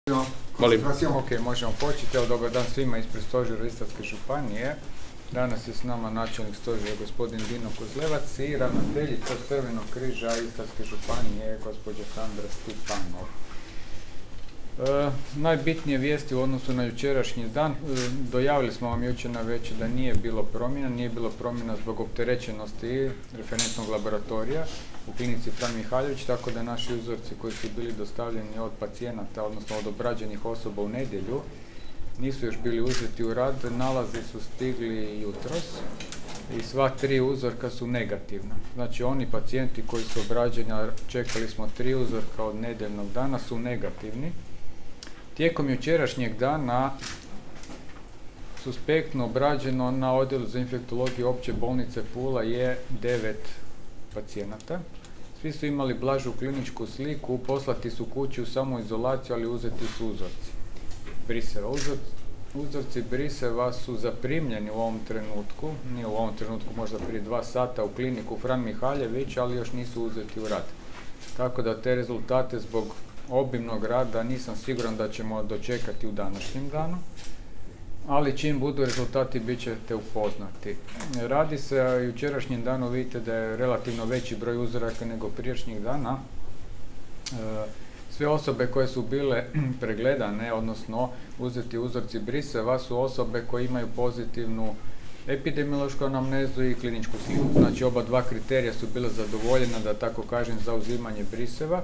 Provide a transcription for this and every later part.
Ok, možemo početi. Evo, dobar dan svima ispred stožera Istarske županije. Danas je s nama načelnik stožera gospodin Dino Kozlevac i ravnateljica Crvenog križa Istarske županije gospođa Sandra Stipanov. Najbitnije vijesti u odnosu na jučerašnji dan. Dojavili smo vam jučer navečer da nije bilo promjena zbog opterećenosti referentnog laboratorija u klinici Fran Mihaljević, tako da naši uzorci koji su bili dostavljeni od pacijenata, odnosno od obrađenih osoba u nedjelju, nisu još bili uzeti u rad. Nalazi su stigli jutros i sva 3 uzorka su negativna. Znači oni pacijenti koji su obrađeni, čekali smo 3 uzorka od nedjeljnog dana, su negativni. Tijekom jučerašnjeg dana suspektno obrađeno na odjelu za infektologiju opće bolnice Pula je 9 pacijenata. Svi su imali blažu kliničku sliku, poslati su kući u samoizolaciju, ali uzeti su uzorci briseva. Uzorci briseva su zaprimljeni u ovom trenutku, nije u ovom trenutku, možda prije 2 sata u kliniku Fran Mihaljević, ali još nisu uzeti u rad. Tako da te rezultate zbog obimnog rada nisam siguran da ćemo dočekati u današnjem danu, ali čim budu rezultati bit ćete upoznati. Radi se o jučerašnjem danu, vidite da je relativno veći broj uzoraka nego prijašnjih dana. Sve osobe koje su bile pregledane, odnosno uzeti uzorci briseva, su osobe koje imaju pozitivnu epidemiološku anamnezu i kliničku sliku. Znači oba 2 kriterija su bile zadovoljena, da tako kažem, za uzimanje briseva.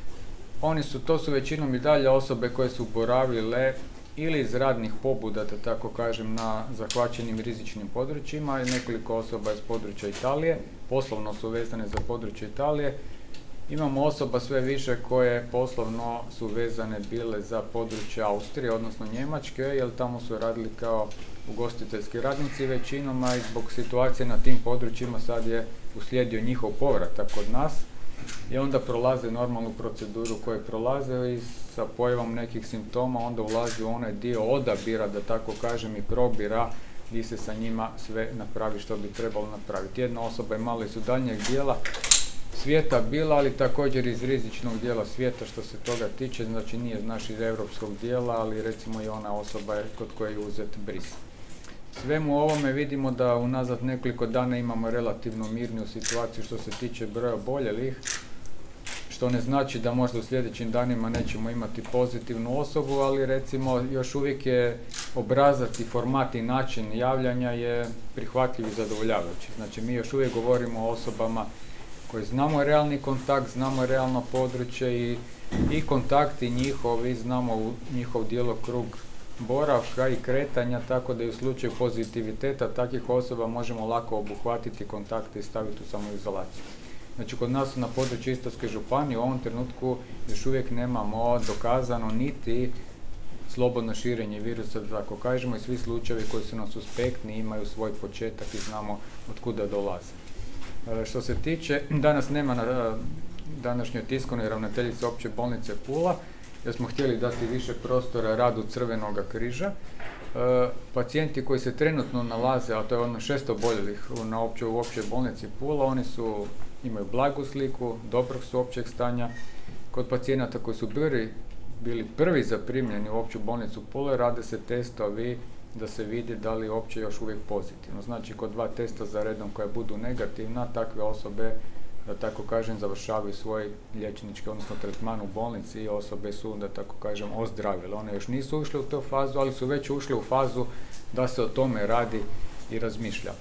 To su većinom i dalje osobe koje su boravile ili iz radnih pobuda, da tako kažem, na zahvaćenim rizičnim područjima, i nekoliko osoba iz područja Italije, poslovno su vezane za područje Italije. Imamo osoba sve više koje poslovno su vezane bile za područje Austrije, odnosno Njemačke, jer tamo su radili kao ugostiteljski radnici većinom, a i zbog situacije na tim područjima sad je uslijedio njihov povratak kod nas. I onda prolaze normalnu proceduru koju prolaze i sa pojavom nekih simptoma onda ulazi u onaj dio odabira, da tako kažem, i probira gdje se sa njima sve napravi što bi trebalo napraviti. Jedna osoba je malo iz daljnjeg dijela svijeta bila, ali također iz rizičnog dijela svijeta što se toga tiče, znači nije iz našeg europskog dijela, ali recimo i ona osoba je kod koje je uzet bris. Svemu ovome vidimo da unazad nekoliko dana imamo relativno mirniju situaciju što se tiče broja oboljelih, što ne znači da možda u sljedećim danima nećemo imati pozitivnu osobu, ali recimo još uvijek je obrazac i format i način javljanja je prihvatljiv i zadovoljavajući. Znači mi još uvijek govorimo o osobama koji znamo realni kontakt, znamo realno područje i kontakti njihovi, znamo njihov djelokrug boravka i kretanja, tako da i u slučaju pozitiviteta takvih osoba možemo lako obuhvatiti kontakte i staviti u samoizolaciju. Znači kod nas na području Istarske županije u ovom trenutku još uvijek nemamo dokazano niti slobodno širenje virusa, da tako kažemo, i svi slučajevi koji su nam suspektni imaju svoj početak i znamo od kuda dolaze. Što se tiče, danas nema na današnjoj tiskovnoj ravnateljice opće bolnice Pula, jer smo htjeli dati više prostora radu Crvenog križa. Pacijenti koji se trenutno nalaze, a to je 600 oboljelih u općoj bolnici Pula, oni imaju blagu sliku, dobrog su općeg stanja. Kod pacijenata koji su bili prvi zaprimljeni u opću bolnicu Pula, rade se testovi da se vidi da li je opće još uvijek pozitivno. Znači kod 2 testa za redom koja budu negativna, takve osobe, da tako kažem, završavaju svoj liječnički, odnosno tretman u bolnici i osobe su, da tako kažem, ozdravile. One još nisu ušle u tu fazu, ali su već ušle u fazu da se o tome radi i razmišlja.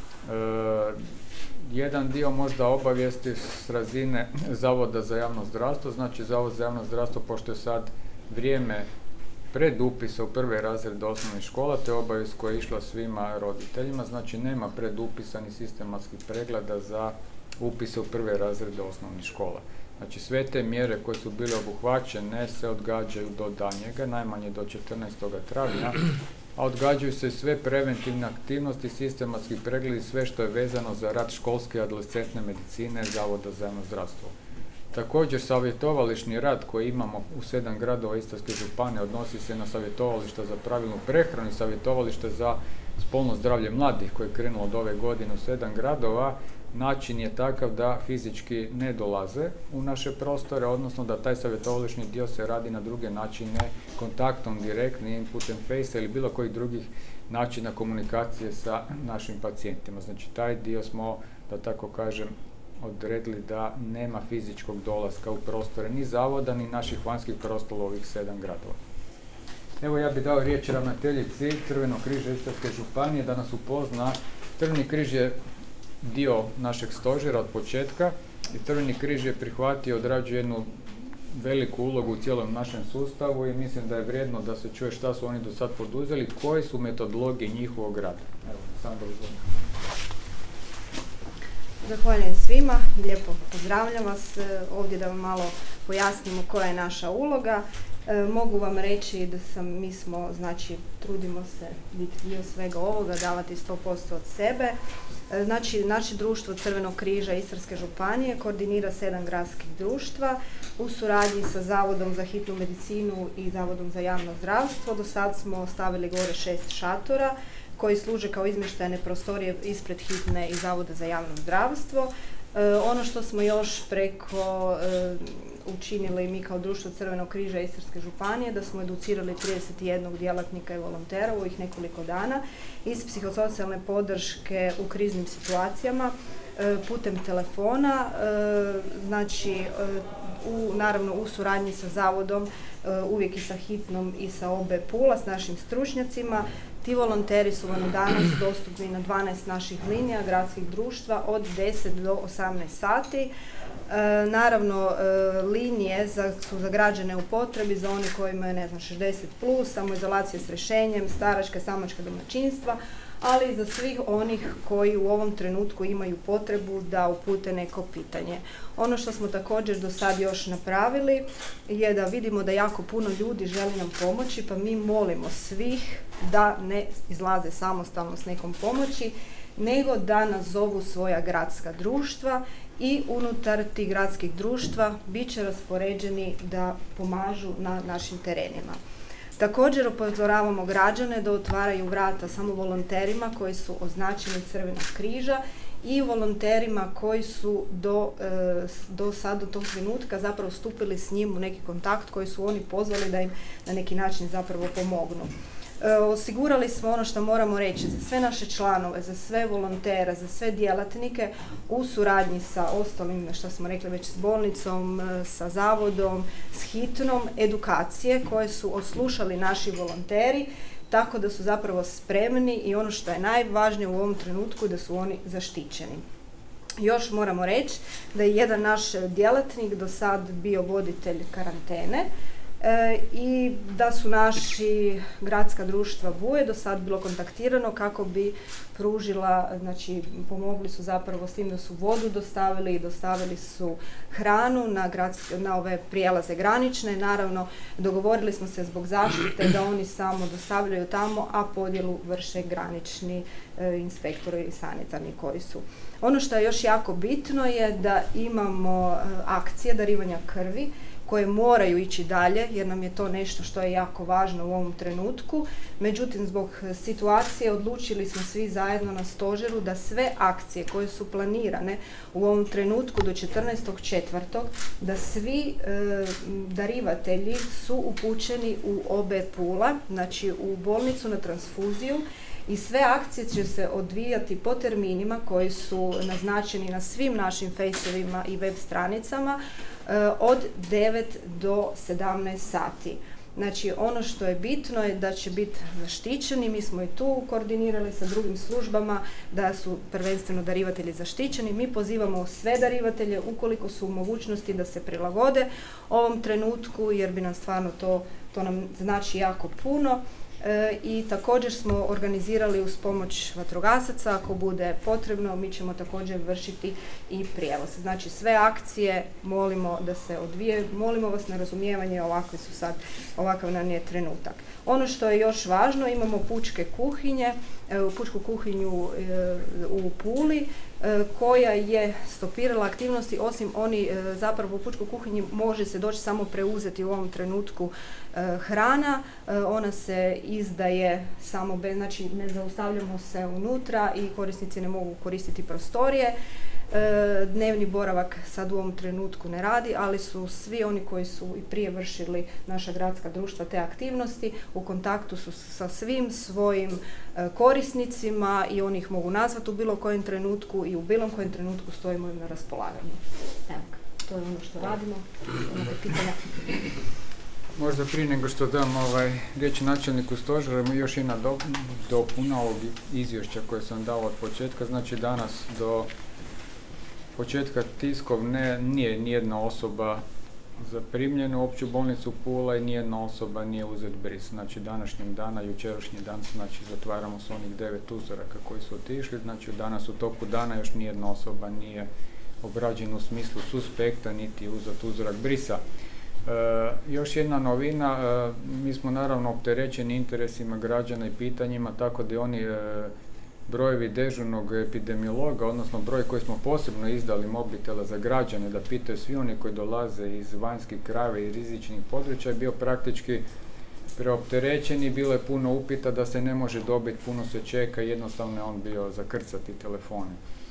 Jedan dio možda obavijesti s razine Zavoda za javno zdravstvo, znači Zavod za javno zdravstvo, pošto je sad vrijeme pred upisa u prve razrede osnovnih škola, to je obavijest koja je išla svima roditeljima, znači nema predupisa ni sistematskih pregleda za upise u prve razrede osnovnih škola. Znači sve te mjere koje su bile obuhvaćene se odgađaju do danjega, najmanje do 14. travnja, a odgađaju se sve preventivne aktivnosti, sistematski pregledi, sve što je vezano za rad školske i adolescentne medicine Zavoda za javno zdravstvo. Također savjetovališni rad koji imamo u 7 gradova Istarske županije odnosi se na savjetovališta za pravilnu prehranu i savjetovalište za spolno zdravlje mladih koje je krenulo od ove godine u 7 gradova. Način je takav da fizički ne dolaze u naše prostore, odnosno da taj savjetovališni dio se radi na druge načine, kontaktom direktnim, putem Face ili bilo kojih drugih načina komunikacije sa našim pacijentima. Znači taj dio smo, da tako kažem, odredili da nema fizičkog dolaska u prostore ni zavoda, ni naših vanjskih prostora u ovih 7 gradova. Evo ja bih dao riječ ravnateljici Crvenog križa Istarske županije da nas upozna. Crveni križ je dio našeg stožera od početka i Crveni križ je prihvatio, odrađuje jednu veliku ulogu u cijelom našem sustavu i mislim da je vrijedno da se čuje šta su oni do sad poduzeli, koje su metodologije njihovog rada. Evo, Sandra, izvolite. Zahvaljujem svima i lijepo pozdravljam vas ovdje da vam malo pojasnimo koja je naša uloga. Mogu vam reći da mi smo, znači, trudimo se biti dio svega ovoga, davati 100% od sebe. Znači, naše društvo Crvenog križa Istarske županije koordinira 7 gradskih društva u suradnji sa Zavodom za hitnu medicinu i Zavodom za javno zdravstvo. Do sad smo stavili gore 6 šatora koji služe kao izmještajne prostorije ispred hitne i Zavoda za javno zdravstvo. Ono što smo još preko učinili mi kao društvo Crvenog križa Istarske županije, da smo educirali 31 djelatnika i volontera u ovih nekoliko dana iz psihosocijalne podrške u kriznim situacijama putem telefona, znači naravno u suradnji sa zavodom, uvijek i sa hitnom i sa OB Pula, s našim stručnjacima. Ti volonteri su vam danas dostupni na 12 naših linija gradskih društva od 10 do 18 sati. Naravno, linije su za građane u potrebi, za one koji imaju, 60+, samoizolacije s rješenjem, staračka, samačka domaćinstva, ali i za svih onih koji u ovom trenutku imaju potrebu da upute neko pitanje. Ono što smo također do sad još napravili je da vidimo da jako puno ljudi želi nam pomoći, pa mi molimo svih da ne izlaze samostalno s nekom pomoći, nego da nazovu svoja gradska društva i unutar tih gradskih društva bit će raspoređeni da pomažu na našim terenima. Također upozoravamo građane da otvaraju vrata samo volonterima koji su označeni Crvenog križa i volonterima koji su do tog trenutka zapravo stupili s njim u neki kontakt koji su oni pozvali da im na neki način zapravo pomognu. Osigurali smo ono što moramo reći za sve naše članove, za sve volontere, za sve djelatnike u suradnji sa ostalim, što smo rekli već, s bolnicom, sa zavodom, s hitnom, edukacije koje su odslušali naši volonteri, tako da su zapravo spremni i ono što je najvažnije u ovom trenutku da su oni zaštićeni. Još moramo reći da je jedan naš djelatnik do sad bio voditelj karantene, i da su naši gradska društva Buje do sad bilo kontaktirano kako bi pružila, znači pomogli su zapravo s tim da su vodu dostavili i dostavili su hranu na ove prijelaze granične. Naravno, dogovorili smo se zbog zaštite da oni samo dostavljaju tamo, a podjelu vrše granični inspektori i sanitarni koji su. Ono što je još jako bitno je da imamo akcije darivanja krvi koje moraju ići dalje, jer nam je to nešto što je jako važno u ovom trenutku. Međutim, zbog situacije odlučili smo svi zajedno na stožeru da sve akcije koje su planirane u ovom trenutku do 14.4. da svi darivatelji su upućeni u OB Pula, znači u bolnicu na transfuziju, i sve akcije će se odvijati po terminima koji su naznačeni na svim našim fejsovima i web stranicama od 9 do 17 sati. Znači, ono što je bitno je da će biti zaštićeni, mi smo i tu koordinirali sa drugim službama da su prvenstveno darivatelji zaštićeni. Mi pozivamo sve darivatelje ukoliko su u mogućnosti da se prilagode ovom trenutku, jer bi nam stvarno to nam znači jako puno. I također smo organizirali uz pomoć vatrogasaca, ako bude potrebno, mi ćemo također vršiti i prijevoz. Znači, sve akcije molimo da se odvije, molimo vas na razumijevanje, ovakav nam je trenutak. Ono što je još važno, imamo pučke kuhinje, pučku kuhinju u Puli, koja je stopirala aktivnosti, osim oni zapravo u pučkoj kuhinji može se doći samo preuzeti u ovom trenutku hrana. Ona se izdaje samo bez, znači ne zaustavljamo se unutra i korisnici ne mogu koristiti prostorije. Dnevni boravak sad u ovom trenutku ne radi, ali su svi oni koji su i prije vršili naša gradska društva te aktivnosti u kontaktu su sa svim svojim korisnicima i oni ih mogu nazvati u bilo kojem trenutku i u bilo kojem trenutku stojimo im na raspolaganju. Evo, to je ono što radimo. Imate pitanja? Možda prije nego što dam riječ načelniku stožera, još jedna dopuna ovog izvješća koje sam dao od početka. Znači danas do početka tiskovne nije nijedna osoba zaprimljena u opću bolnicu Pula i nijedna osoba nije uzet bris. Znači današnjim dana, jučerašnji dan, znači zatvaramo s onih 9 uzoraka koji su otišli. Znači danas u toku dana još nijedna osoba nije obrađena u smislu suspekta niti uzet uzorak brisa. Još jedna novina, mi smo naravno opterećeni interesima građana i pitanjima, tako da oni brojevi dežurnog epidemiologa, odnosno broj koji smo posebno izdali mobitela za građane, da pitaju svi oni koji dolaze iz vanjskih krajeva i rizičnih područja, je bio praktički preopterećen i bilo je puno upita da se ne može dobiti, puno se čeka, jednostavno je on bio zakrcati telefone.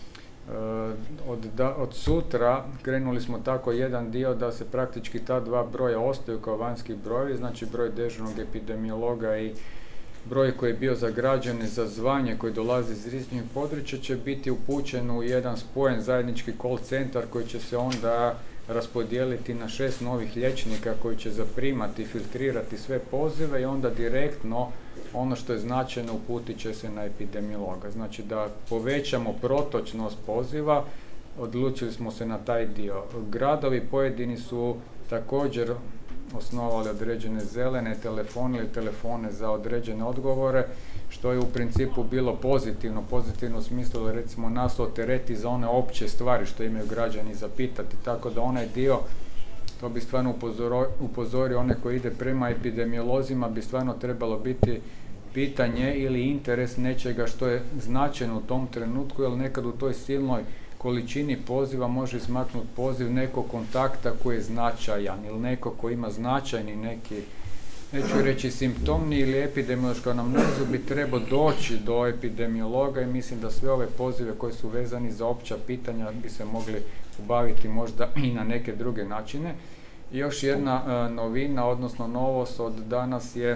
Od sutra krenuli smo tako jedan dio da se praktički ta dva broja ostaju kao vanjski brojevi, znači broj dežurnog epidemiologa i broj koji je bio za građane za zvanje koji dolazi iz rizičnih područja će biti upućen u jedan spojen zajednički call centar koji će se onda raspodijeliti na 6 novih liječnika koji će zaprimati i filtrirati sve pozive i onda direktno ono što je značajno uputit će se na epidemiologa. Znači da povećamo protočnost poziva, odlučili smo se na taj dio. Gradovi pojedini su također osnovali određene zelene telefone ili telefone za određene odgovore, što je u principu bilo pozitivno u smislu da recimo nas otereti za one opće stvari što imaju građani zapitati, tako da onaj dio, to bi stvarno upozorio one koji ide prema epidemiolozima, bi stvarno trebalo biti pitanje ili interes nečega što je značajno u tom trenutku, jer nekad u toj silnoj količini poziva može izmaknuti poziv nekog kontakta koji je značajan ili neko koji ima značajni neki, neću reći simptomni ili epidemiološku anamnezu, bi trebao doći do epidemiologa i mislim da sve ove pozive koji su vezani za opća pitanja bi se mogli obaviti možda i na neke druge načine. I još jedna novina, odnosno novost od danas je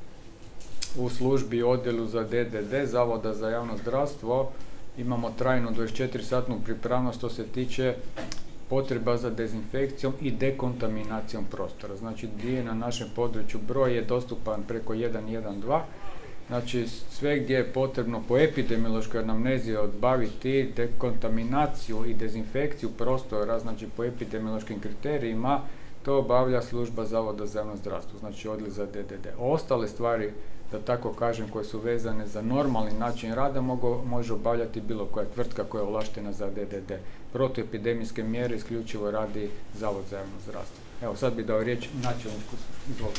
u službi odjelu za DDD, Zavoda za javno zdravstvo, imamo trajnu 24-satnu pripravnost što se tiče potreba za dezinfekcijom i dekontaminacijom prostora. Znači, gdje je na našem području broj je dostupan preko 112. Znači, sve gdje je potrebno po epidemiološkoj anamnezi odbaviti dekontaminaciju i dezinfekciju prostora, znači po epidemiološkim kriterijima, to obavlja služba Zavoda za javno zdravstvo, znači odjel za DDD. Ostale stvari, da tako kažem, koje su vezane za normalni način rada, može obavljati bilo koja tvrtka koja je ovlaštena za DDD. Protuepidemijske mjere isključivo radi Zavod za javno zdravstvo. Evo, sad bih dao riječ načelniku. Izvolite.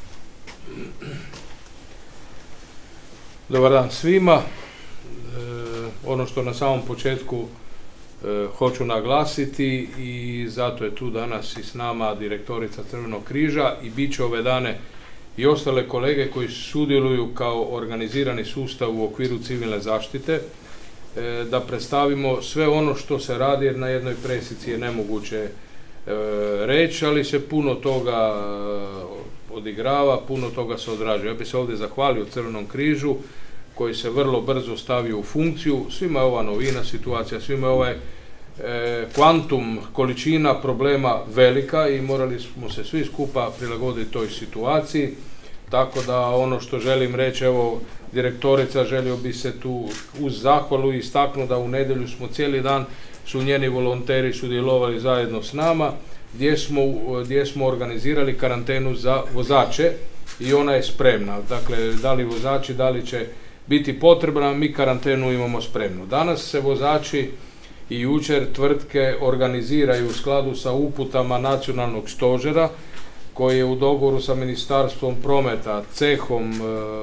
Dobar dan svima. Ono što na samom početku hoću naglasiti i zato je tu danas i s nama direktorica Crvenog križa i bit će ove dane i ostale kolege koji sudjeluju kao organizirani sustav u okviru civilne zaštite, da predstavimo sve ono što se radi, jer na jednoj presici je nemoguće reći, ali se puno toga odigrava, puno toga se odrađuje. Ja bih se ovdje zahvalio Crvenom križu koji se vrlo brzo stavio u funkciju. Svima je ova novina situacija, svima je ovaj kvantum, količina problema velika i morali smo se svi skupa prilagoditi toj situaciji. Tako da ono što želim reći, evo, direktorica, želio bi se tu uz zahvalu istaknuti da u nedjelju smo cijeli dan, su njeni volonteri sudjelovali zajedno s nama, gdje smo organizirali karantenu za vozače i ona je spremna. Dakle, da li vozači, da li će biti potrebna, mi karantenu imamo spremnu. Danas se vozači i jučer tvrtke organiziraju u skladu sa uputama nacionalnog stožera koji je u dogovoru sa Ministarstvom prometa, cehom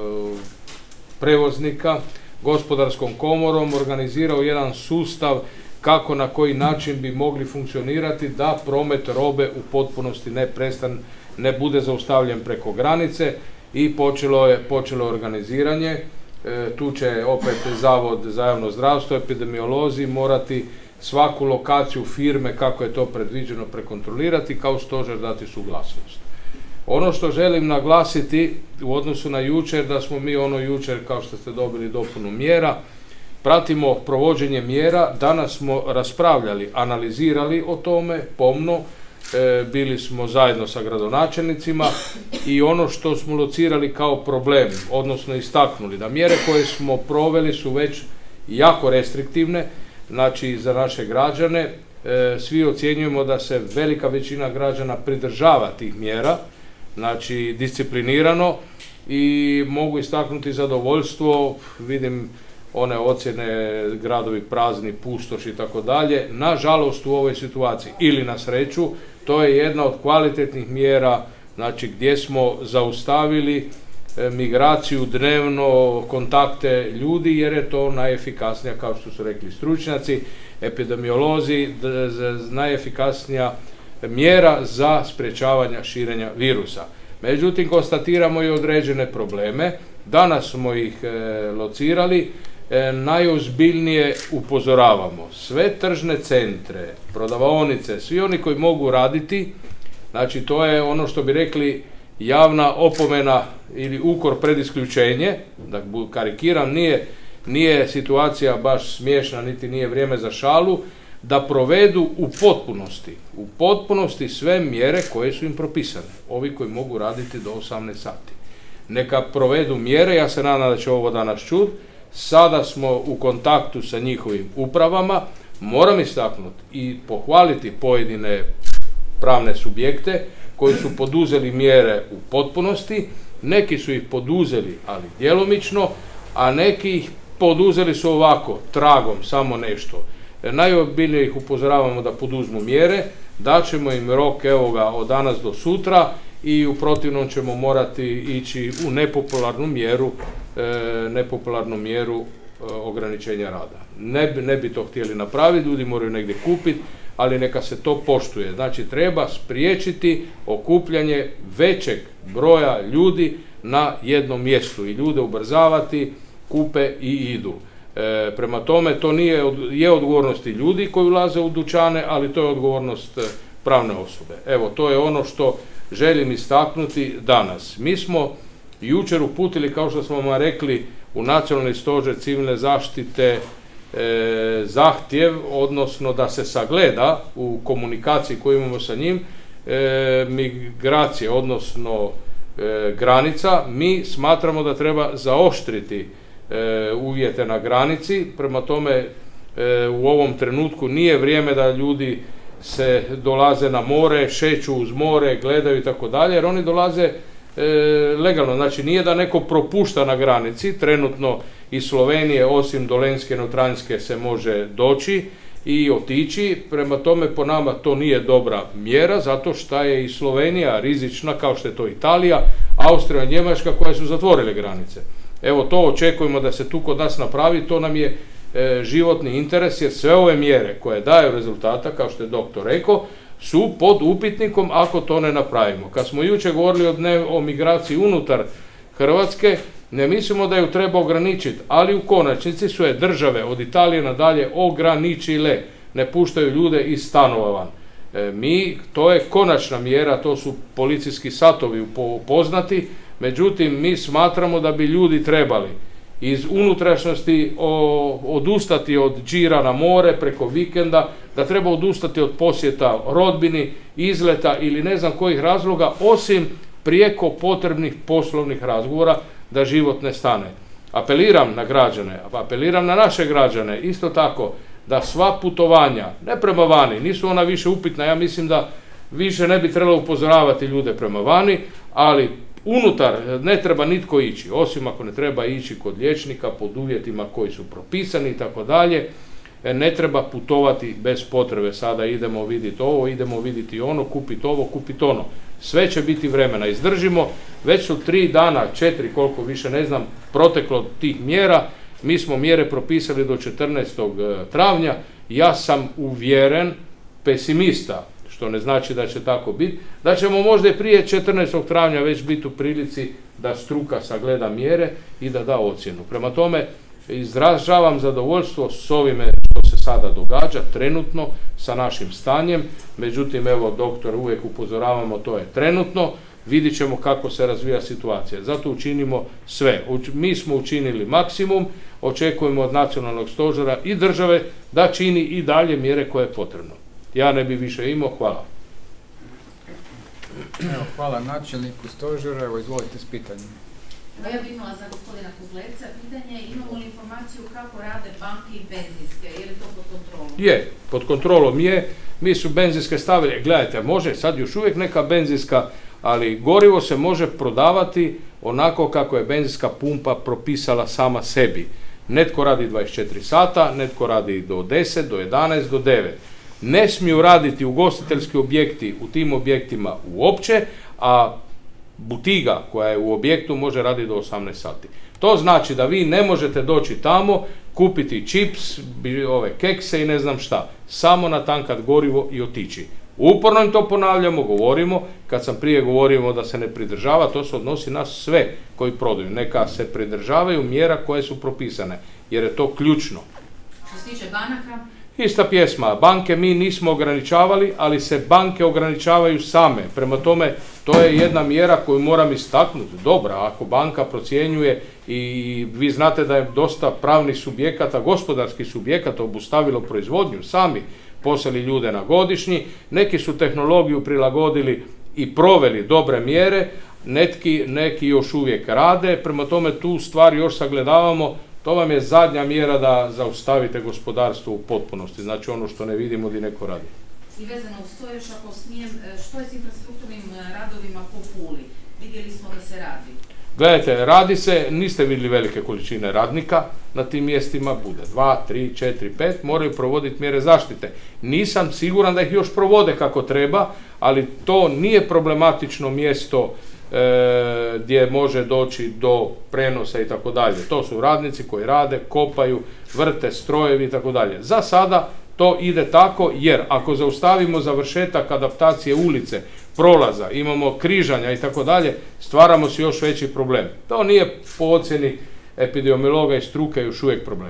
prevoznika, gospodarskom komorom organizirao jedan sustav kako na koji način bi mogli funkcionirati da promet robe u potpunosti ne bude zaustavljen preko granice i počelo organiziranje. Tu će opet Zavod za javno zdravstvo, epidemiolozi morati svaku lokaciju firme, kako je to predviđeno, prekontrolirati, kao stožer dati suglasnost. Ono što želim naglasiti u odnosu na jučer, da smo mi jučer, kao što ste dobili dopunu mjera, pratimo provođenje mjera. Danas smo raspravljali, analizirali o tome pomno, bili smo zajedno sa gradonačelnicima i ono što smo locirali kao problem, odnosno istaknuli da mjere koje smo proveli su već jako restriktivne, znači za naše građane. Svi ocjenjujemo da se velika većina građana pridržava tih mjera, znači disciplinirano, i mogu istaknuti zadovoljstvo, vidim one ocjene gradovi prazni, pustoš i tako dalje. Nažalost u ovoj situaciji ili na sreću, to je jedna od kvalitetnih mjera, znači gdje smo zaustavili migraciju dnevno, kontakte ljudi, jer je to najefikasnija, kao što su rekli stručnjaci, epidemiolozi, najefikasnija mjera za sprječavanje širenja virusa. Međutim, konstatiramo i određene probleme. Danas smo ih locirali. Najozbiljnije upozoravamo sve tržne centre, prodavaonice, svi oni koji mogu raditi, znači to je ono što bi rekli javna opomena ili ukor pred isključenje, da karikiram, nije situacija baš smiješna, niti nije vrijeme za šalu, da provedu u potpunosti sve mjere koje su im propisane, ovi koji mogu raditi do 18 sati. Neka provedu mjere, ja se nadam da će ovo danas čuti. Sada smo u kontaktu sa njihovim upravama, moram istaknuti i pohvaliti pojedine pravne subjekte koji su poduzeli mjere u potpunosti, neki su ih poduzeli ali djelomično, a neki ih poduzeli su ovako, tragom, samo nešto. Najozbiljnije ih upozoravamo da poduzmu mjere, daćemo im rok, evo ga, od danas do sutra, i u protivnom ćemo morati ići u nepopularnu mjeru ograničenja rada. Ne bi to htjeli napraviti, ljudi moraju negdje kupiti, ali neka se to poštuje. Znači, treba spriječiti okupljanje većeg broja ljudi na jednom mjestu i ljude ubrzavati, kupe i idu. Prema tome, to je odgovornost i ljudi koji ulaze u dućane, ali to je odgovornost pravne osobe. Evo, to je ono što želim istaknuti danas. Mi smo jučer uputili, kao što smo vam rekli, u Nacionalni stožer civilne zaštite zahtjev, odnosno da se sagleda u komunikaciji koju imamo sa njim, migracije, odnosno granica. Mi smatramo da treba zaoštriti uvjete na granici, prema tome u ovom trenutku nije vrijeme da ljudi se dolaze na more, šeću uz more, gledaju i tako dalje, jer oni dolaze legalno. Znači, nije da neko propušta na granici, trenutno iz Slovenije osim Dolenjske, Notranjske se može doći i otići, prema tome po nama to nije dobra mjera, zato što je i Slovenija rizična, kao što je to Italija, Austrija, Njemačka, koje su zatvorile granice. Evo, to očekujemo da se tu kod nas napravi, to nam je životni interes, jer sve ove mjere koje daju rezultata, kao što je doktor rekao, su pod upitnikom ako to ne napravimo. Kad smo jučer govorili o migraciji unutar Hrvatske, ne mislimo da ju treba ograničiti, ali u konačnici su je države od Italije nadalje ograničile, ne puštaju ljude iz stanova van. To je konačna mjera, to su policijski satovi poznati, međutim mi smatramo da bi ljudi trebali iz unutrašnjosti odustati od džira na more preko vikenda, da treba odustati od posjeta rodbini, izleta ili ne znam kojih razloga, osim prijeko potrebnih poslovnih razgovora, da život ne stane. Apeliram na građane, apeliram na naše građane, isto tako, da sva putovanja, ne prema vani, nisu ona više upitna, ja mislim da više ne bi trebalo upozoravati ljude prema vani, ali unutar ne treba nitko ići, osim ako ne treba ići kod liječnika pod uvjetima koji su propisani i tako dalje. Ne treba putovati bez potrebe, sada idemo vidjeti ovo, idemo vidjeti ono, kupiti ovo, kupiti ono. Sve će biti vremena, izdržimo, već su 3 dana, 4, koliko više ne znam, proteklo tih mjera. Mi smo mjere propisali do 14. travnja, ja sam uvjeren, pesimista, što ne znači da će tako biti, da ćemo možda i prije 14. travnja već biti u prilici da struka sagleda mjere i da da ocjenu. Prema tome, izražavam zadovoljstvo s ovime što se sada događa trenutno sa našim stanjem, međutim, evo, doktor, uvijek upozoravamo, to je trenutno, vidit ćemo kako se razvija situacija. Zato učinimo sve. Mi smo učinili maksimum, očekujemo od nacionalnog stožera i države da čini i dalje mjere koje je potrebno. Ja ne bi više imao, hvala. Evo, hvala načelniku stožera, evo izvolite s pitanjem. Ja bih imala za gospodina Kozlevca pitanje, imamo li informaciju kako rade banke i benzinske, je li to pod kontrolom? Je, pod kontrolom je, mi su benzinske stavili, gledajte, može sad još uvijek neka benzinska, ali gorivo se može prodavati onako kako je benzinska pumpa propisala sama sebi. Netko radi 24 sata, netko radi do 10, do 11, do 9. Ne smiju raditi ugostiteljski objekti u tim objektima uopće, a butiga koja je u objektu može raditi do 18 sati. To znači da vi ne možete doći tamo, kupiti čips, ove kekse i ne znam šta. Samo natankat gorivo i otići. Uporno im to ponavljamo, govorimo, kad sam prije govorimo da se ne pridržava, to se odnosi na sve koji prodaju. Neka se pridržavaju mjera koje su propisane, jer je to ključno. Što se tiče banaka? Ista pjesma. Banke mi nismo ograničavali, ali se banke ograničavaju same. Prema tome, to je jedna mjera koju moram istaknuti. Dobra, ako banka procjenjuje i vi znate da je dosta pravnih subjekata, gospodarskih subjekata obustavilo proizvodnju, sami poslali ljude na godišnji, neki su tehnologiju prilagodili i proveli dobre mjere, neki još uvijek rade, prema tome tu stvari još sagledavamo. To vam je zadnja mjera da zaustavite gospodarstvo u potpunosti, znači ono što ne vidimo gdje neko radi. I vezano uz to još ako smijem, što je s infrastrukturnim radovima po Puli? Vidjeli smo da se radi. Gledajte, radi se, niste vidjeli velike količine radnika na tim mjestima, bude 2, 3, 4, 5, moraju provoditi mjere zaštite. Nisam siguran da ih još provode kako treba, ali to nije problematično mjesto gdje može doći do prenosa i tako dalje. To su radnici koji rade, kopaju, vrte, strojevi i tako dalje. Za sada to ide tako, jer ako zaustavimo završetak adaptacije ulice, prolaza, imamo križanja i tako dalje, stvaramo si još veći problem. To nije po ocjeni epidemiologa i struke još uvijek problem.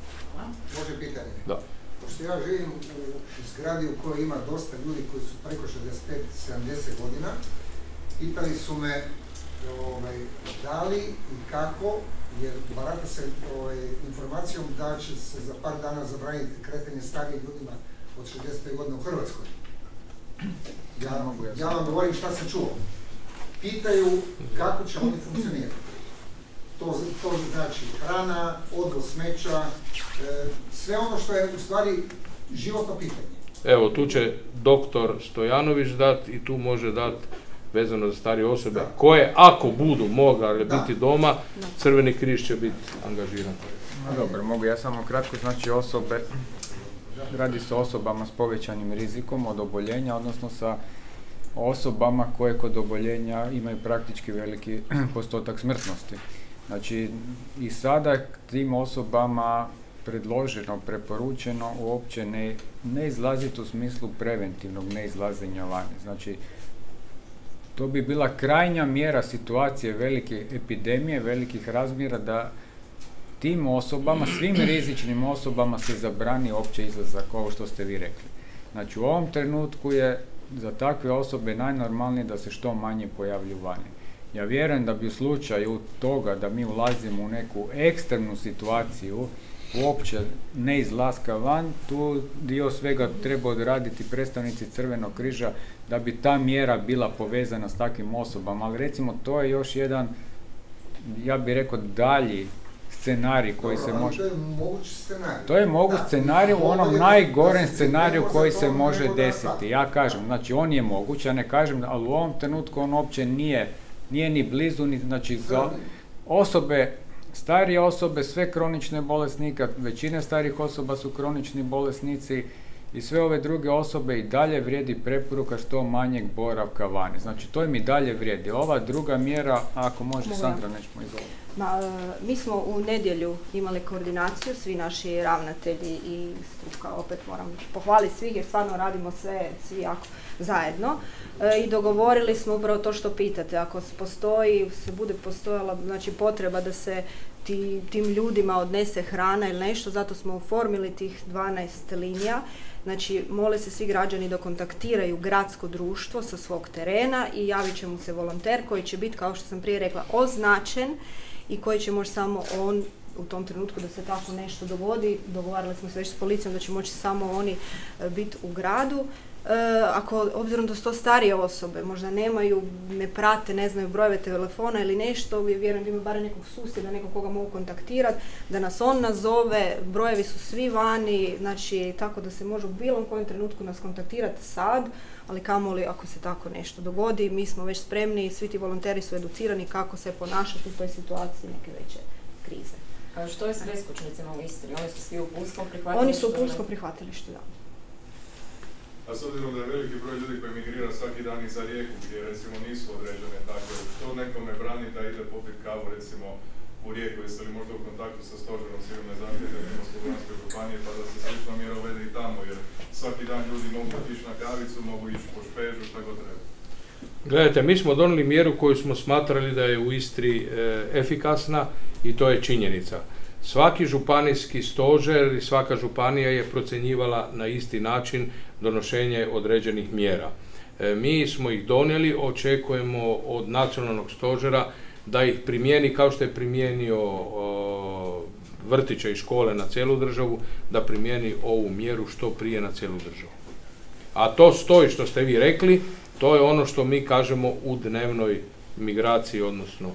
Može pitanje? Da. Pošto ja živim u zgradi u kojoj ima dosta ljudi koji su preko 65-70 godina, pitali su me da li i kako, jer barata se informacijom da će se za par dana zabraniti kretanje starijim ljudima od 65 godina u Hrvatskoj. Ja vam govorim šta sam čuo. Pitaju kako će oni funkcionirati. To znači hrana, odvoz smeća, sve ono što je u stvari životno pitanje. Evo, tu će doktor Stojanović dati i tu može dati vezano za starije osobe, koje ako budu mogli biti doma, Crveni križ će biti angažiran. Dobro, mogu ja samo kratko, znači osobe, radi se o osobama s povećanim rizikom od oboljenja, odnosno sa osobama koje kod oboljenja imaju praktički veliki postotak smrtnosti. Znači i sada tim osobama predloženo, preporučeno uopće ne izlaziti u smislu preventivnog neizlazenja vani. Znači to bi bila krajnja mjera situacije velike epidemije, velikih razmjera, da tim osobama, svim rizičnim osobama se zabrani opće izlazak, ovo što ste vi rekli. Znači u ovom trenutku je za takve osobe najnormalnije da se što manje pojavljuju vani. Ja vjerujem da bi u slučaju toga da mi ulazimo u neku ekstremnu situaciju, uopće ne izlaska van, tu dio svega treba odraditi predstavnici Crvenog križa da bi ta mjera bila povezana s takvim osobama, ali recimo to je još jedan, ja bih rekao, dalji scenarij koji se može... To je moguć scenarij. To je moguć scenarij u onom najgorem scenariju koji se može desiti. Ja kažem, znači on je moguć, ja ne kažem, ali u ovom trenutku on uopće nije ni blizu, znači za osobe, starije osobe, sve kronične bolesnike, većina starih osoba su kronični bolesnici i sve ove druge osobe i dalje vrijedi preporuka što manjeg boravka vani. Znači to im i dalje vrijedi. Ova druga mjera, ako može Sandra, nećemo izvoliti. Mi smo u nedjelju imali koordinaciju, svi naši ravnatelji i struka, opet moram pohvaliti svih jer stvarno radimo sve, svi jako zajedno. I dogovorili smo upravo to što pitate, ako bude postojala znači, potreba da se tim ljudima odnese hrana ili nešto, zato smo oformili tih 12 linija. Znači, mole se svi građani da kontaktiraju gradsko društvo sa svog terena i javit će mu se volonter koji će biti, kao što sam prije rekla, označen i koji će moći samo on u tom trenutku da se tako nešto dogodi. Dogovarali smo se već s policijom da će moći samo oni biti u gradu. Obzirom da su to starije osobe, možda ne prate, ne znaju brojeve telefona ili nešto, vjerujem da ima barem nekog susjeda, nekog koga mogu kontaktirati, da nas on nazove, brojevi su svi vani, znači tako da se može u bilo kojem trenutku nas kontaktirati sad, ali kamoli ako se tako nešto dogodi, mi smo već spremni i svi ti volonteri su educirani kako se ponašati u toj situaciji neke veće krize. A što je s beskućnicima u Istri? Oni su svi u pulskom prihvatilištu? Oni su u pulskom prihvatilištu, da. A s obzirom da je veliki broj ljudi koji migrira svaki dan i za Rijeku, gdje recimo nisu određene takve, što nekome brani da ide popiti kavu recimo u Rijeku, jeste li možda u kontaktu sa stožerom civilne zaštite Primorsko-goranske županije pa da se slična mjera uvede i tamo, jer svaki dan ljudi mogu otići na kavicu, mogu ići po špežu, šta god treba. Gledajte, mi smo donijeli mjeru koju smo smatrali da je u Istri efikasna i to je činjenica. Svaki županijski stožer i svaka županija je procjenjivala na isti način donošenje određenih mjera. Mi smo ih donijeli, očekujemo od nacionalnog stožera da ih primijeni kao što je primijenio vrtiće i škole na cijelu državu, da primijeni ovu mjeru što prije na cijelu državu. A to stoji što ste vi rekli, to je ono što mi kažemo u dnevnoj migraciji, odnosno.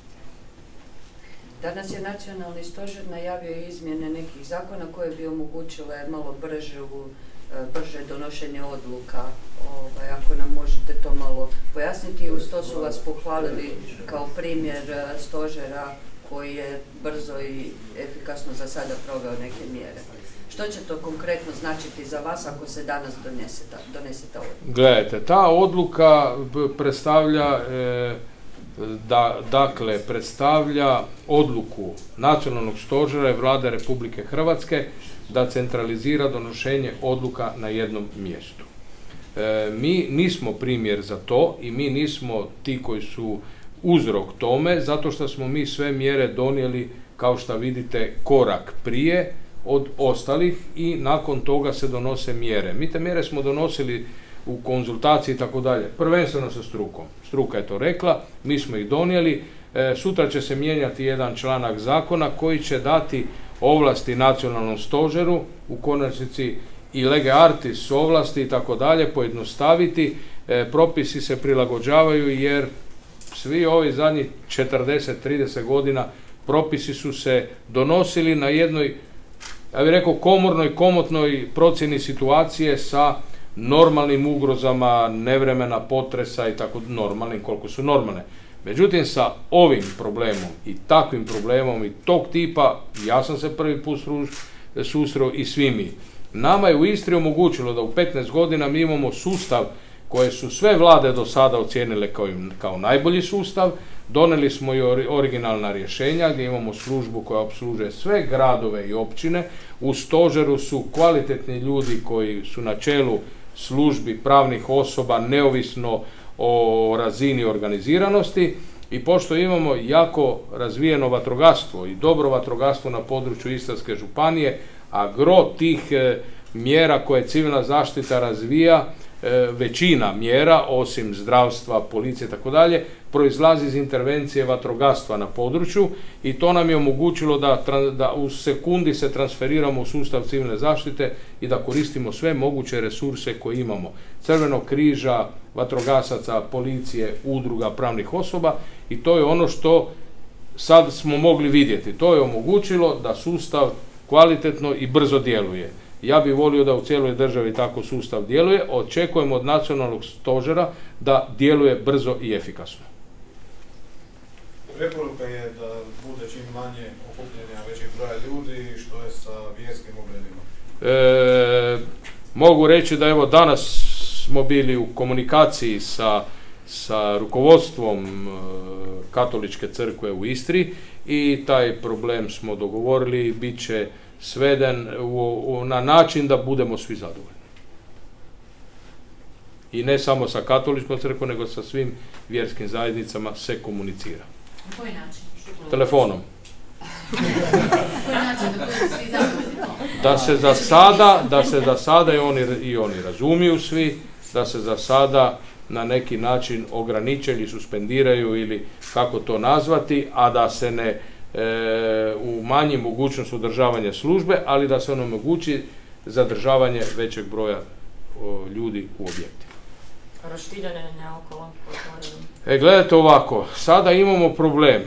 Danas je nacionalni stožer najavio izmjene nekih zakona koje bi omogućile malo brže donošenje odluka. Ako nam možete to malo pojasniti, uz to su vas pohvalili kao primjer stožera koji je brzo i efikasno za sada proveo neke mjere. Što će to konkretno značiti za vas ako se danas donese ta odluka? Gledajte, ta odluka predstavlja predstavlja odluku nacionalnog stožera i Vlade Republike Hrvatske da centralizira donošenje odluka na jednom mjestu. Mi nismo primjer za to i mi nismo ti koji su uzrok tome, zato što smo mi sve mjere donijeli, kao što vidite, korak prije od ostalih i nakon toga se donose mjere. Mi te mjere smo donosili u konzultaciji i tako dalje, prvenstveno sa strukom. Struka je to rekla, mi smo ih donijeli. Sutra će se mijenjati jedan članak zakona koji će dati ovlasti nacionalnom stožeru, u konačnici i lege artis ovlasti i tako dalje, pojednostaviti. Propisi se prilagođavaju jer svi ovi zadnjih 40-30 godina propisi su se donosili na jednoj, ja bih rekao, komotnoj procjeni situacije sa normalnim ugrozama, nevremena, potresa i tako normalnim koliko su normalne. Međutim, sa ovim problemom i takvim problemom i tog tipa, ja sam se prvi put susreo i svi mi. Nama je u Istri omogućilo da u 15 godina mi imamo sustav koje su sve vlade do sada ocijenile kao najbolji sustav. Donijeli smo i originalna rješenja gdje imamo službu koja opslužuje sve gradove i općine. U stožeru su kvalitetni ljudi koji su na čelu službi pravnih osoba neovisno o razini organiziranosti i pošto imamo jako razvijeno vatrogastvo i dobro vatrogastvo na području Istarske županije, a gro tih mjera koje civilna zaštita razvija, većina mjera, osim zdravstva, policije i tako dalje, proizlazi iz intervencije vatrogastva na području i to nam je omogućilo da u sekundi se transferiramo u sustav civilne zaštite i da koristimo sve moguće resurse koje imamo. Crvenog križa, vatrogasaca, policije, udruga, pravnih osoba i to je ono što sad smo mogli vidjeti. To je omogućilo da sustav kvalitetno i brzo djeluje. Ja bih volio da u cijeloj državi tako sustav djeluje. Očekujemo od nacionalnog stožera da djeluje brzo i efikasno. Preporuka je da bude čim manje okupljenja većeg broja ljudi, što je sa vjerskim obredima? Mogu reći da evo danas smo bili u komunikaciji sa rukovodstvom Katoličke crkve u Istri i taj problem smo dogovorili i bit će sveden na način da budemo svi zadovoljni. I ne samo sa Katoličkom crkvom, nego sa svim vjerskim zajednicama se komunicira. Na koji način? Telefonom. Na koji način da budu svi zadovoljni? Da se za sada i oni razumiju svi, da se za sada na neki način ograniče ili suspendiraju ili kako to nazvati, a da se ne umanji mogućnost održavanja službe, ali da se omogući zadržavanje većeg broja ljudi u objektima. Roštiljanje naokolo. Gledajte ovako, sada imamo problem.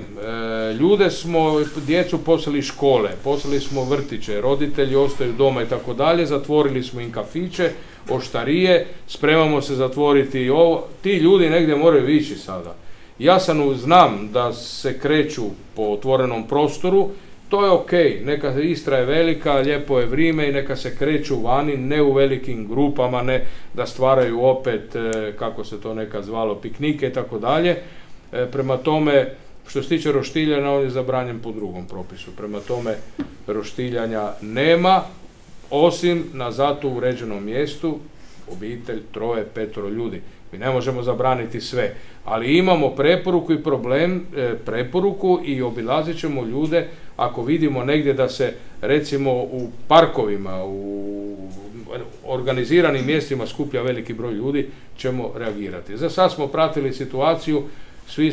Djecu poslali škole, poslali smo vrtiće, roditelji ostaju doma i tako dalje, zatvorili smo im kafiće, oštarije, spremamo se zatvoriti i ovo. Ti ljudi negdje moraju ići sada. Ja znam da se kreću po otvorenom prostoru, to je ok, neka Istra je velika, lijepo je vrijeme i neka se kreću vani, ne u velikim grupama, ne da stvaraju opet, kako se to nekad zvalo, piknike i tako dalje. Prema tome, što se tiče roštiljanja, on je zabranjen po drugom propisu. Prema tome, roštiljanja nema, osim na zato uređenom mjestu, obitelj, 3, 5 ljudi. Mi ne možemo zabraniti sve, ali imamo preporuku i obilazit ćemo ljude ako vidimo negdje da se recimo u parkovima, u organiziranim mjestima skuplja veliki broj ljudi, ćemo reagirati. Za sad smo pratili situaciju, svi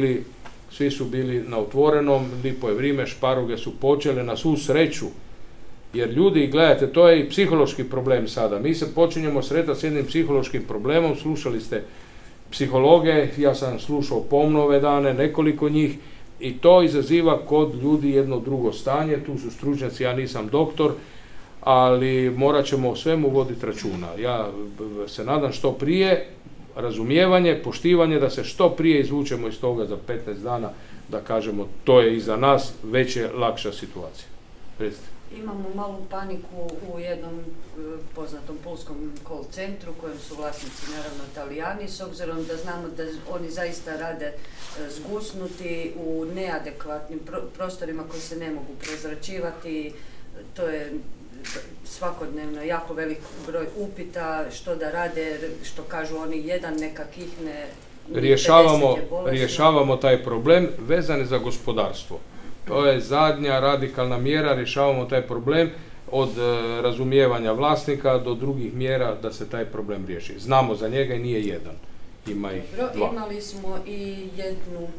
su bili na otvorenom, lipo je vrijeme, šparoge su počele na svu sreću. Jer ljudi, gledajte, to je i psihološki problem sada. Mi se počinjemo sretati s jednim psihološkim problemom, slušali ste psihologe, ja sam slušao pomno ove dane, nekoliko njih, i to izaziva kod ljudi jedno drugo stanje, tu su stručnjaci, ja nisam doktor, ali morat ćemo o svemu voditi računa. Ja se nadam što prije, razumijevanje, poštivanje, da se što prije izvučemo iz toga za 15 dana, da kažemo to je iza nas, već je lakša situacija. Recite. Imamo malu paniku u jednom poznatom pulskom call centru kojem su vlasnici naravno Talijani, s obzirom da znamo da oni zaista rade zgusnuti u neadekvatnim prostorima koji se ne mogu prezračivati. To je svakodnevno jako velik broj upita što da rade, što kažu oni, jedan neka kihne. Rješavamo taj problem vezan za gospodarstvo. To je zadnja radikalna mjera, rješavamo taj problem od razumijevanja vlasnika do drugih mjera da se taj problem riješi. Znamo za njega i nije jedan, ima ih 2. Imali smo i jednu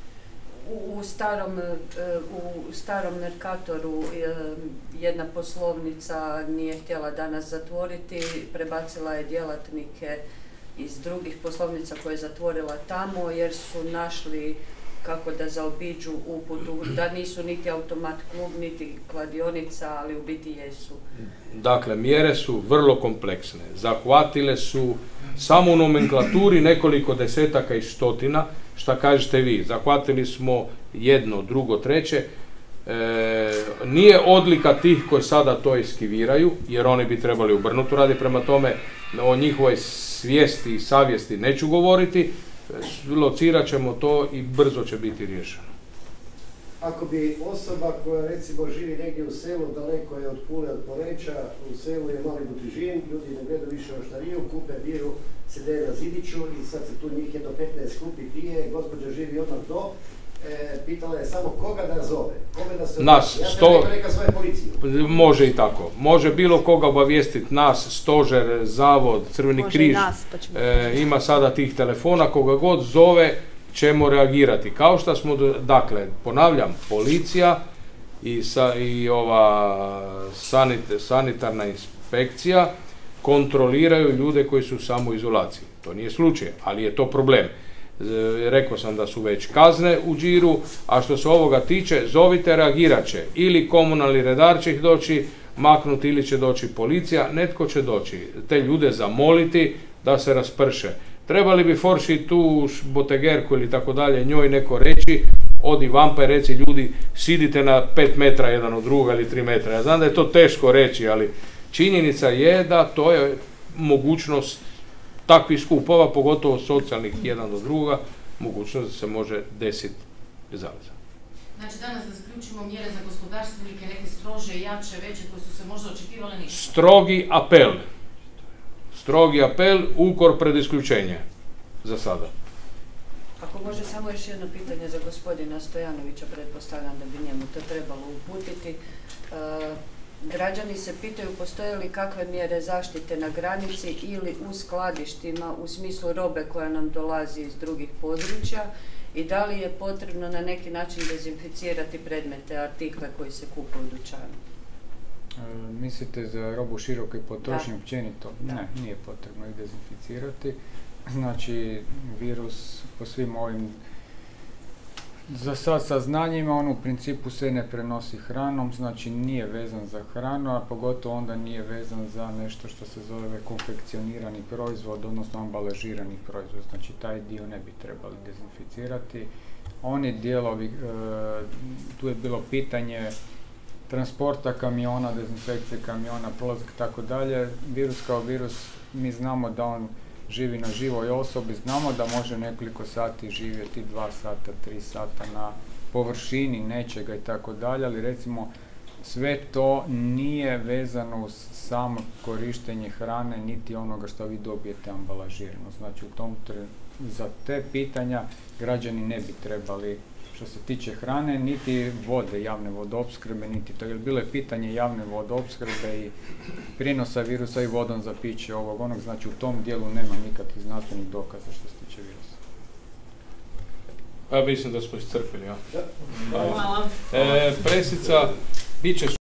u starom Merkatoru, jedna poslovnica nije htjela danas zatvoriti, prebacila je djelatnike iz drugih poslovnica koje je zatvorila tamo jer su našli kako da zaobiđu uputu, da nisu niti automat klub, niti kladionica, ali u biti jesu. Dakle, mjere su vrlo kompleksne. Zahvatile su samo u nomenklaturi nekoliko desetaka i stotina. Šta kažete vi? Zahvatili smo jedno, drugo, treće. Nije odlika tih koji sada to eskiviraju, jer oni bi trebali obrnuto raditi. Prema tome, o njihovoj svijesti i savjesti neću govoriti. Locirat ćemo to i brzo će biti riješeno. Ako bi osoba koja recimo živi negdje u selu, daleko je od Pule, od Poreča, u selu je mali Butižin, ljudi ne gledaju više oštariju, kupe biru, sede na zidiću i sad se tu njih jedno 15 kupi pije, gospođa živi odmah do, pitala je samo koga da zove, koga da se nas, ja sam neka svoje policiju. Može i tako. Može bilo koga obavijestiti, nas, stožer, zavod, Crveni križ. Ima sada tih telefona, koga god zove ćemo reagirati. Kao što smo, dakle, ponavljam, policija i ova sanitarna inspekcija kontroliraju ljude koji su u samoizolaciji. To nije slučaj, ali je to problem. Rekao sam da su već kazne u džiru, a što se ovoga tiče, zovite, reagirat će. Ili komunalni redar će ih doći maknuti, ili će doći policija, netko će doći. Te ljude zamoliti da se rasprše. Trebali bi forši tu botegerku ili tako dalje, njoj neko reći, odi vampa i reci ljudi, sidite na 5 metra jedan od druga ili 3 metra. Ja znam da je to teško reći, ali činjenica je da to je mogućnost takvih skupova, pogotovo socijalnih jedan do druga, mogućnost da se može desiti zaraza. Znači danas da zaključimo mjere za gospodarstvenike, neke strože, jače, veće koje su se možda očekivale ništa. Strogi apel, ukor pred isključenje za sada. Ako može samo još jedno pitanje za gospodina Stojanovića, pretpostavljam da bi njemu to trebalo uputiti. Građani se pitaju postoje li kakve mjere zaštite na granici ili u skladištima u smislu robe koja nam dolazi iz drugih područja i da li je potrebno na neki način dezinficirati predmete, artikle koji se kupuju u dućanu. Mislite za robu široke potrošnje općenito? Ne, nije potrebno ih dezinficirati. Znači, virus po svim ovim za sad saznanjima, on u principu se ne prenosi hranom, znači nije vezan za hranu, a pogotovo onda nije vezan za nešto što se zove konfekcionirani proizvod, odnosno ambalažirani proizvod. Znači, taj dio ne bi trebali dezinficirati. Oni dijelovi, tu je bilo pitanje transporta kamiona, dezinfekcije kamiona, prolazak i tako dalje. Virus kao virus, mi znamo da on živi na živoj osobi, znamo da može nekoliko sati živjeti, 2 sata, 3 sata na površini nečega i tako dalje, ali recimo sve to nije vezano uz samo korištenje hrane, niti onoga što vi dobijete ambalažirano. Znači za te pitanja građani ne bi trebali, što se tiče hrane, niti vode, javne vodoopskrbe, niti to. Jer bilo je pitanje javne vodoopskrbe i prijenosa virusa i vodom za piće ovog onog, znači u tom dijelu nema nikakvih znanstvenih dokaza što se tiče virusa. Ja mislim da smo iscrpili, ja? Hvala. Presica, bit će